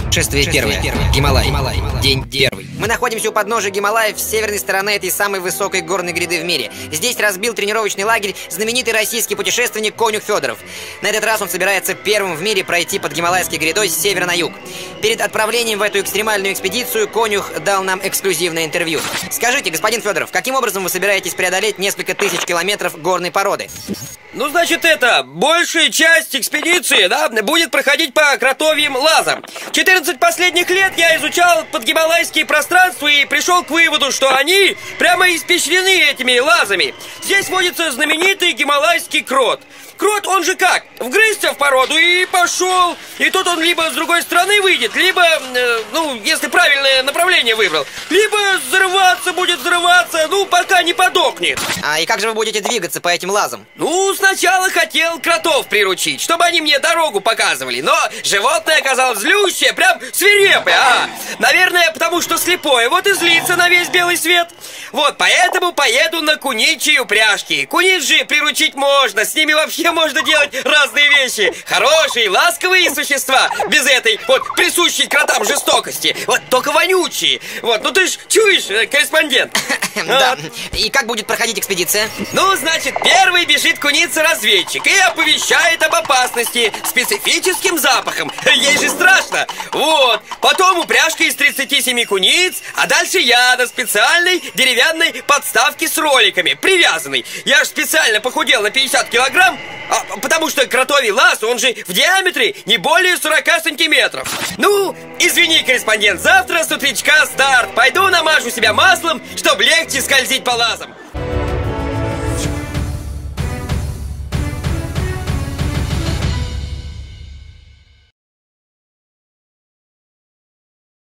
Шествие первое. Гималай. День первый. Мы находимся у подножия Гималаев с северной стороны этой самой высокой горной гряды в мире. Здесь разбил тренировочный лагерь знаменитый российский путешественник Конюх Федоров. На этот раз он собирается первым в мире пройти под Гималайской грядой с севера на юг. Перед отправлением в эту экстремальную экспедицию Конюх дал нам эксклюзивное интервью. Скажите, господин Федоров, каким образом вы собираетесь преодолеть несколько тысяч километров горной породы? Ну, значит, большая часть экспедиции, будет проходить по кротовьим лазам. 14 последних лет я изучал подгималайские пространства и пришел к выводу, что они прямо испещрены этими лазами. Здесь водится знаменитый гималайский крот. Крот, он же как? Вгрызся в породу и пошел. И тут он либо с другой стороны выйдет, либо, если правильное направление выбрал, либо будет взрываться, пока не подохнет. И как же вы будете двигаться по этим лазам? Сначала хотел кротов приручить, чтобы они мне дорогу показывали. Но животное оказалось злющее, прям свирепое. Наверное, потому что слепое, вот и злится на весь белый свет. Вот, поэтому поеду на куничьи упряжки. Куниц же приручить можно, с ними вообще можно делать разные вещи. Хорошие, ласковые существа, без этой присущей кротам жестокости. Вот, только вонючие. Вот, ты ж чуешь, корреспондент? Да. И как будет проходить экспедиция? Значит, первый бежит куница-разведчик и оповещает об опасности специфическим запахом. Ей же страшно. Вот. Потом упряжка из 37 куниц, а дальше я на специальной деревянной подставке с роликами, привязанной. Я же специально похудел на 50 килограмм, потому что кротовий лаз, он же в диаметре не более 40 сантиметров. Извини, корреспондент, завтра с утречка старт. Пойду намажу себя маслом, чтобы легче скользить по лазам.